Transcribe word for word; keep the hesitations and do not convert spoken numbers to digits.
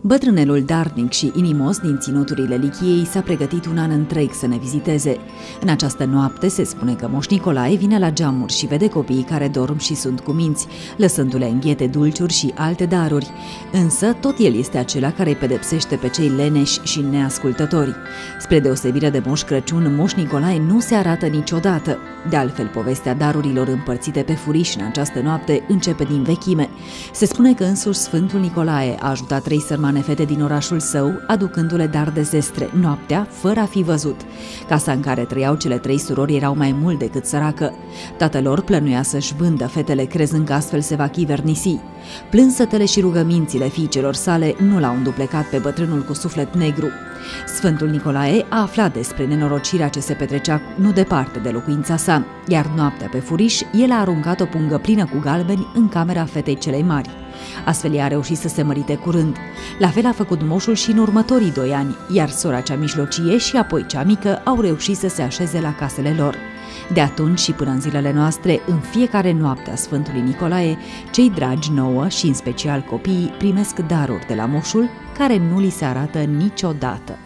Bătrânelul darnic și inimos din ținuturile Lichiei s-a pregătit un an întreg să ne viziteze. În această noapte se spune că Moș Nicolae vine la geamuri și vede copiii care dorm și sunt cuminți, lăsându-le înghete dulciuri și alte daruri. Însă tot el este acela care îi pedepsește pe cei leneși și neascultători. Spre deosebire de Moș Crăciun, Moș Nicolae nu se arată niciodată. De altfel, povestea darurilor împărțite pe furiș în această noapte începe din vechime. Se spune că însuși Sfântul Nicolae a ajutat trei sărmane fete din orașul său, aducându-le dar de zestre, noaptea, fără a fi văzut. Casa în care trăiau cele trei surori erau mai mult decât săracă. Tatăl lor plănuia să-și vândă fetele, crezând că astfel se va chivernisi. Plânsătele și rugămințile fiicelor sale nu l-au înduplecat pe bătrânul cu suflet negru. Sfântul Nicolae a aflat despre nenorocirea ce se petrecea nu departe de locuința sa, iar noaptea pe furiș el a aruncat o pungă plină cu galbeni în camera fetei celei mari. Astfel ea a reușit să se mărite curând. La fel a făcut moșul și în următorii doi ani, iar sora cea mijlocie și apoi cea mică au reușit să se așeze la casele lor. De atunci și până în zilele noastre, în fiecare noapte a Sfântului Nicolae, cei dragi nouă și în special copiii primesc daruri de la moșul care nu li se arată niciodată.